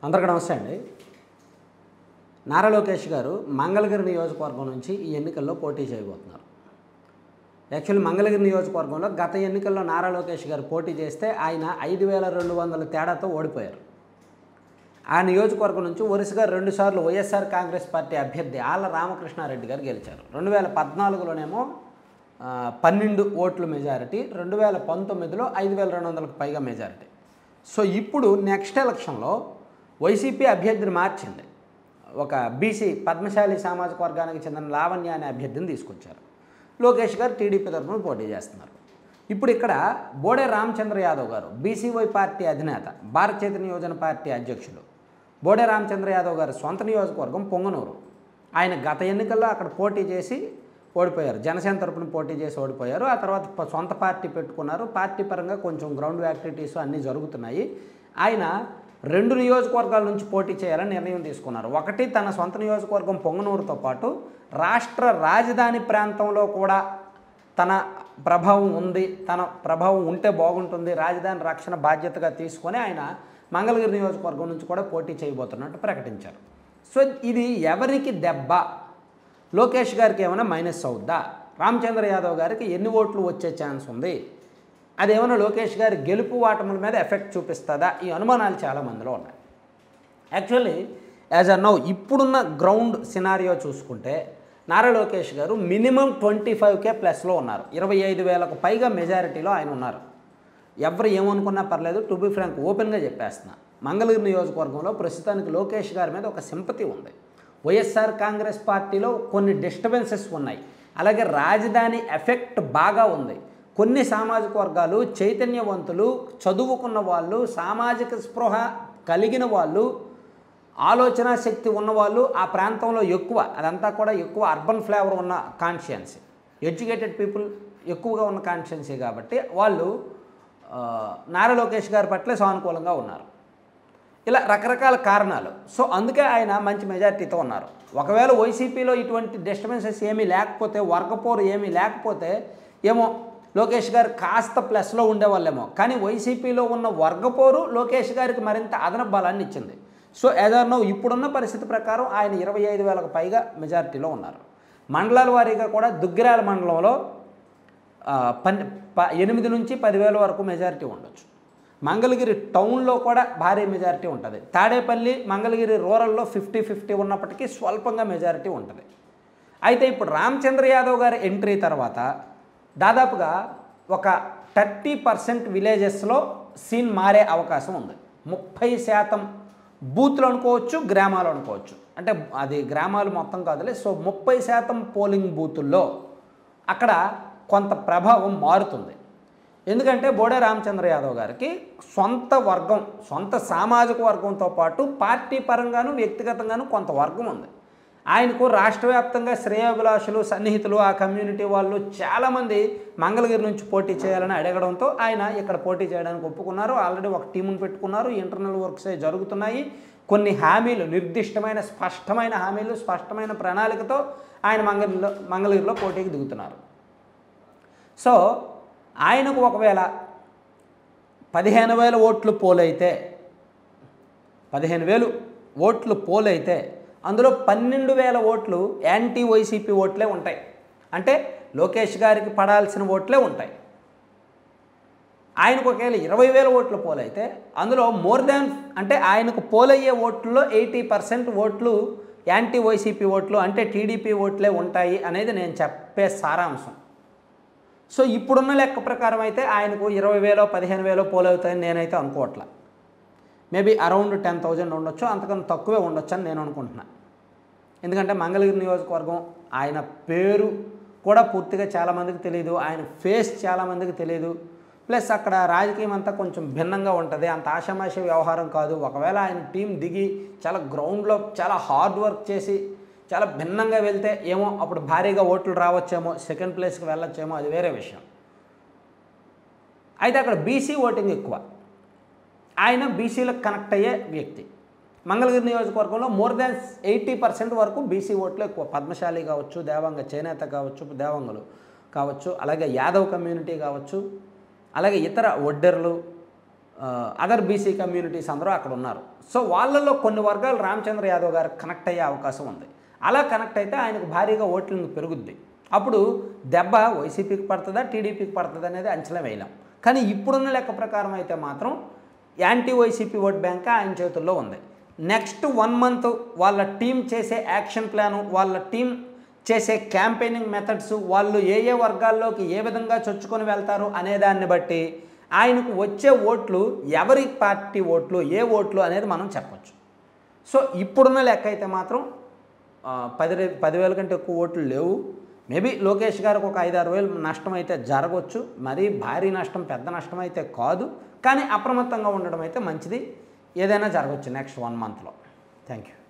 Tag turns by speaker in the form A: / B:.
A: అందరికీ నమస్తే అండి. నారా లోకేష్ గారు మంగళగిరి నియోజకవర్గం నుంచి ఈ ఎన్నికల్లో పోటీ చేయబోతున్నారు. యాక్చువల్లీ మంగళగిరి నియోజకవర్గంలో గత ఎన్నికల్లో నారా లోకేష్ గారు పోటీ చేస్తే ఆయన 5200 తేడాతో ఓడిపోయారు. ఆ నియోజకవర్గం నుంచి వరుసగా 2 సార్లు వైఎస్ఆర్ కాంగ్రెస్ పార్టీ అభ్యర్థి ఆళ్ల రామకృష్ణారెడ్డి గారు గెలిచారు. 2014లోనేమో 12 ఓట్ల మెజారిటీ, 2019లో 5200కు పైగా మెజారిటీ. సో ఇప్పుడు నెక్స్ట్ ఎలక్షన్లో వైసీపీ అభ్యర్థిని మార్చింది. ఒక బీసీ పద్మశాలి సామాజిక వర్గానికి చెందిన లావణ్య అనే అభ్యర్థిని తీసుకొచ్చారు. లోకేష్ గారు టీడీపీ తరఫున పోటీ చేస్తున్నారు. ఇప్పుడు ఇక్కడ బోడే రామచంద్ర యాదవ్ గారు బీసీవై పార్టీ అధినేత, భారత చైతన్య యోజన పార్టీ అధ్యక్షులు బోడే రామచంద్ర యాదవ్ గారు సొంత నియోజకవర్గం పొంగనూరు. ఆయన గత ఎన్నికల్లో అక్కడ పోటీ చేసి ఓడిపోయారు. జనసేన తరపున పోటీ చేసి ఓడిపోయారు. ఆ తర్వాత సొంత పార్టీ పెట్టుకున్నారు. పార్టీ పరంగా కొంచెం గ్రౌండ్ యాక్టివిటీస్ అన్నీ జరుగుతున్నాయి. ఆయన 2 నియోజకవర్గాల నుంచి పోటీ చేయాలని నిర్ణయం తీసుకున్నారు. ఒకటి తన సొంత నియోజకవర్గం పొంగనూరుతో పాటు రాష్ట్ర రాజధాని ప్రాంతంలో కూడా తన ప్రభావం ఉంది, తన ప్రభావం ఉంటే బాగుంటుంది, రాజధాని రక్షణ బాధ్యతగా తీసుకొని ఆయన మంగళగిరి నియోజకవర్గం నుంచి కూడా పోటీ చేయబోతున్నట్టు ప్రకటించారు. సో ఇది ఎవరికి దెబ్బ? లోకేష్ గారికి ఏమైనా మైనస్ అవుద్దా? రామచంద్ర యాదవ్ గారికి ఎన్ని ఓట్లు వచ్చే ఛాన్స్ ఉంది? అదేమైనా లోకేష్ గారి గెలుపు వాటముల మీద ఎఫెక్ట్ చూపిస్తుందా? ఈ అనుమానాలు చాలామందిలో ఉన్నాయి. యాక్చువల్లీ యాజ్ అ నౌ ఇప్పుడున్న గ్రౌండ్ సినారియో చూసుకుంటే నారా లోకేష్ గారు మినిమం 25K ప్లస్లో ఉన్నారు. 25,000కు పైగా మెజారిటీలో ఆయన ఉన్నారు. ఎవరు ఏమనుకున్నా పర్లేదు, టు బి ఫ్రాంక్ ఓపెన్గా చెప్పేస్తున్నా, మంగళగిరి నియోజకవర్గంలో ప్రస్తుతానికి లోకేష్ గారి మీద ఒక సింపతి ఉంది. వైఎస్ఆర్ కాంగ్రెస్ పార్టీలో కొన్ని డిస్టర్బెన్సెస్ ఉన్నాయి. అలాగే రాజధాని ఎఫెక్ట్ బాగా ఉంది. కొన్ని సామాజిక వర్గాలు, చైతన్యవంతులు, చదువుకున్న వాళ్ళు, సామాజిక స్పృహ కలిగిన వాళ్ళు, ఆలోచన శక్తి ఉన్నవాళ్ళు ఆ ప్రాంతంలో ఎక్కువ. అదంతా కూడా ఎక్కువ అర్బన్ ఫ్లేవర్ ఉన్న కాన్స్టిట్యుయెన్సీ, ఎడ్యుకేటెడ్ పీపుల్ ఎక్కువగా ఉన్న కాన్స్టిట్యుయెన్సీ కాబట్టి వాళ్ళు నారా లోకేష్ గారి పట్ల సానుకూలంగా ఉన్నారు. ఇలా రకరకాల కారణాలు. సో అందుకే ఆయన మంచి మెజారిటీతో ఉన్నారు. ఒకవేళ వైసీపీలో ఇటువంటి డిస్టర్బెన్సెస్ ఏమీ లేకపోతే, వర్గపోరు ఏమీ లేకపోతే ఏమో లోకేష్ గారు కాస్త ప్లస్లో ఉండేవాళ్ళేమో. కానీ వైసీపీలో ఉన్న వర్గపోరు లోకేష్ గారికి మరింత అదనపు బలాన్ని ఇచ్చింది. సో ఏదైనా ఇప్పుడున్న పరిస్థితి ప్రకారం ఆయన 25,000కు పైగా మెజారిటీలో ఉన్నారు. మండలాల వారీగా కూడా దుగ్గిరాల మండలంలో 8 నుంచి 10,000 వరకు మెజారిటీ ఉండొచ్చు. మంగళగిరి టౌన్లో కూడా భారీ మెజారిటీ ఉంటుంది. తాడేపల్లి, మంగళగిరి రూరల్లో 50-50 ఉన్నప్పటికీ స్వల్పంగా మెజారిటీ ఉంటుంది. అయితే ఇప్పుడు రామచంద్ర యాదవ్ గారి ఎంట్రీ తర్వాత దాదాపుగా ఒక 30% విలేజెస్లో సీన్ మారే అవకాశం ఉంది. 30% బూత్లు అనుకోవచ్చు, గ్రామాలు అనుకోవచ్చు. అంటే అది గ్రామాలు మొత్తం కాదులే. సో 30% పోలింగ్ బూతుల్లో అక్కడ కొంత ప్రభావం మారుతుంది. ఎందుకంటే బోడే రామచంద్ర యాదవ్ గారికి సొంత వర్గం, సొంత సామాజిక వర్గంతో పాటు పార్టీ పరంగాను వ్యక్తిగతంగాను కొంత వర్గం ఉంది. ఆయనకు రాష్ట్ర వ్యాప్తంగా శ్రేయోభిలాషులు, సన్నిహితులు, ఆ కమ్యూనిటీ వాళ్ళు చాలామంది మంగళగిరి నుంచి పోటీ చేయాలని అడగడంతో ఆయన ఇక్కడ పోటీ చేయడానికి ఒప్పుకున్నారు. ఆల్రెడీ ఒక టీమును పెట్టుకున్నారు. ఇంటర్నల్ వర్క్సే జరుగుతున్నాయి. కొన్ని హామీలు, నిర్దిష్టమైన స్పష్టమైన హామీలు, స్పష్టమైన ప్రణాళికతో ఆయన మంగళగిరిలో పోటీకి దిగుతున్నారు. సో ఆయనకు ఒకవేళ 15,000 ఓట్లు పోలైతే, 15,000 ఓట్లు పోలైతే అందులో 12,000 ఓట్లు యాంటీ వైసీపీ ఓట్లే ఉంటాయి. అంటే లోకేష్ గారికి పడాల్సిన ఓట్లే ఉంటాయి. ఆయనకు ఒకవేళ 20,000 ఓట్లు పోలైతే అందులో మోర్ దాన్, అంటే ఆయనకు పోలయ్యే ఓట్లలో 80% ఓట్లు యాంటీ వైసీపీ ఓట్లు, అంటే టీడీపీ ఓట్లే ఉంటాయి అనేది నేను చెప్పే సారాంశం. సో ఇప్పుడున్న లెక్క ప్రకారం అయితే ఆయనకు 20,000 15,000 పోలవుతాయని నేనైతే అనుకోవట్లా. మేబీ అరౌండ్ 10,000 ఉండొచ్చు, అంతకన్నా తక్కువే ఉండొచ్చు అని నేను అనుకుంటున్నా. ఎందుకంటే మంగళగిరి నియోజకవర్గం ఆయన పేరు కూడా పూర్తిగా చాలామందికి తెలియదు, ఆయన ఫేస్ చాలామందికి తెలియదు. ప్లస్ అక్కడ రాజకీయం అంతా కొంచెం భిన్నంగా ఉంటుంది. అంత ఆషామాషి వ్యవహారం కాదు. ఒకవేళ ఆయన టీం దిగి చాలా గ్రౌండ్లో చాలా హార్డ్ వర్క్ చేసి చాలా భిన్నంగా వెళ్తే ఏమో అప్పుడు భారీగా ఓట్లు రావచ్చేమో, సెకండ్ ప్లేస్కి వెళ్ళొచ్చేమో, అది వేరే విషయం. అయితే అక్కడ బీసీ ఓటింగ్ ఎక్కువ. ఆయన బీసీలకు కనెక్ట్ అయ్యే వ్యక్తి. మంగళగిరి నియోజకవర్గంలో మోర్ దాన్ 80% వరకు బీసీ ఓట్లు ఎక్కువ. పద్మశాలి కావచ్చు, దేవాంగ చేనేత కావచ్చు, దేవాంగులు కావచ్చు, అలాగే యాదవ్ కమ్యూనిటీ కావచ్చు, అలాగే ఇతర ఒడ్డెర్లు, అదర్ బీసీ కమ్యూనిటీస్ అందరూ అక్కడ ఉన్నారు. సో వాళ్ళల్లో కొన్ని వర్గాలు రామచంద్ర యాదవ్ గారికి కనెక్ట్ అయ్యే అవకాశం ఉంది. అలా కనెక్ట్ అయితే ఆయనకు భారీగా ఓట్లింగ్ పెరుగుద్ది. అప్పుడు దెబ్బ వైసీపీకి పడుతుందా టీడీపీకి పడుతుంది అనేది అంచనా వేయలేం. కానీ ఇప్పుడున్న లెక్క ప్రకారం అయితే మాత్రం యాంటీ వైసీపీ ఓట్ బ్యాంక్ ఆయన చేతుల్లో ఉంది. నెక్స్ట్ 1 మంత్ వాళ్ళ టీం చేసే యాక్షన్ ప్లాను, వాళ్ళ టీం చేసే క్యాంపెయినింగ్ మెథడ్స్, వాళ్ళు ఏ ఏ వర్గాల్లోకి ఏ విధంగా చొచ్చుకొని వెళ్తారు అనే దాన్ని బట్టి ఆయనకు వచ్చే ఓట్లు ఎవరి పార్టీ ఓట్లు ఏ ఓట్లు అనేది మనం చెప్పొచ్చు. సో ఇప్పుడున్న లెక్క అయితే మాత్రం 10,000 కంటే ఎక్కువ ఓట్లు లేవు. మేబీ లోకేష్ గారికి ఒక 5-6 వేలు నష్టం అయితే జరగవచ్చు. మరీ భారీ నష్టం, పెద్ద నష్టం అయితే కాదు. కానీ అప్రమత్తంగా ఉండడం అయితే మంచిది. ఏదైనా జరగవచ్చు నెక్స్ట్ 1 మంత్లో. Thank you.